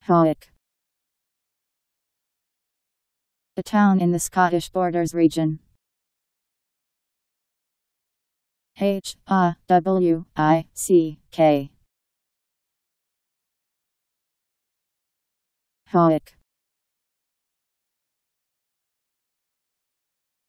Hawick. A town in the Scottish Borders region. Hawick. Hawick.